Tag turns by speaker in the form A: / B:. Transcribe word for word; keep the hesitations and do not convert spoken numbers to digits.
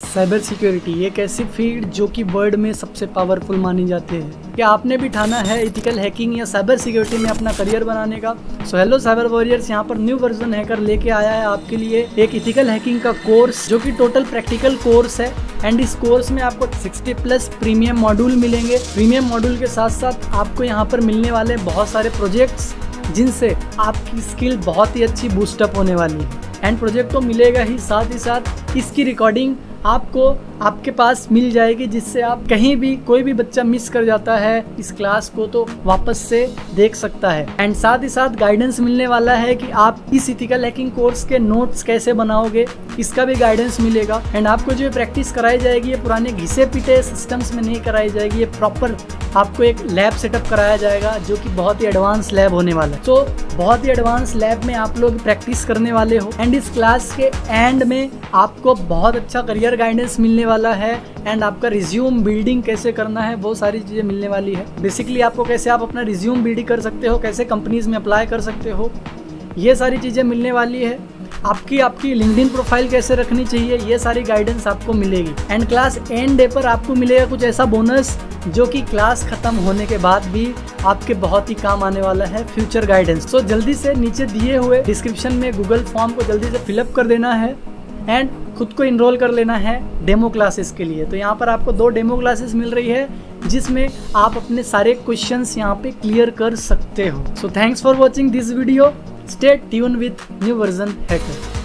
A: Cyber security एक ऐसी field जो कि वर्ल्ड में सबसे पावरफुल मानी जाती है। क्या आपने भी ठाना है एथिकल हैकिंग या साइबर सिक्योरिटी में अपना करियर बनाने का? सो हेलो साइबर वॉरियर्स, यहाँ पर न्यू वर्जन हैकर लेके आया है आपके लिए एक एथिकल हैकिंग का कोर्स जो कि टोटल प्रैक्टिकल कोर्स है। एंड इस कोर्स में आपको साठ प्लस प्रीमियम मॉड्यूल मिलेंगे। प्रीमियम मॉड्यूल के साथ साथ आपको यहाँ पर मिलने वाले बहुत सारे प्रोजेक्ट्स जिनसे आपकी स्किल बहुत ही अच्छी बूस्टअप होने वाली है। एंड प्रोजेक्ट तो मिलेगा ही, साथ ही साथ इसकी रिकॉर्डिंग आपको आपके पास मिल जाएगी, जिससे आप कहीं भी कोई भी बच्चा मिस कर जाता है इस क्लास को तो वापस से देख सकता है। एंड साथ ही साथ गाइडेंस मिलने वाला है कि आप इस एथिकल हैकिंग कोर्स के नोट्स कैसे बनाओगे, इसका भी गाइडेंस मिलेगा। एंड आपको जो प्रैक्टिस कराई जाएगी ये पुराने घिसे पीटे सिस्टम्स में नहीं कराई जाएगी, ये प्रॉपर आपको एक लैब सेटअप कराया जाएगा जो कि बहुत ही एडवांस लैब होने वाला है। तो बहुत ही एडवांस लैब में आप लोग प्रैक्टिस करने वाले हो। एंड इस क्लास के एंड में आपको बहुत अच्छा करियर गाइडेंस मिलने वाला है। एंड आपका रिज्यूम बिल्डिंग कैसे करना है वो सारी चीज़ें मिलने वाली है। बेसिकली आपको कैसे आप अपना रिज्यूम बिल्ड कर सकते हो, कैसे कंपनीज में अप्लाई कर सकते हो, ये सारी चीज़ें मिलने वाली है। आपकी आपकी लिंक्डइन प्रोफाइल कैसे रखनी चाहिए, ये सारी गाइडेंस आपको मिलेगी। एंड क्लास एंड डे पर आपको मिलेगा कुछ ऐसा बोनस जो कि क्लास खत्म होने के बाद भी आपके बहुत ही काम आने वाला है, फ्यूचर गाइडेंस। तो जल्दी से नीचे दिए हुए डिस्क्रिप्शन में गूगल फॉर्म को जल्दी से फिलअप कर देना है एंड खुद को इनरोल कर लेना है डेमो क्लासेस के लिए। तो यहाँ पर आपको दो डेमो क्लासेस मिल रही है जिसमें आप अपने सारे क्वेश्चंस यहाँ पे क्लियर कर सकते हो। So thanks for watching this video. Stay tune with new version hacker.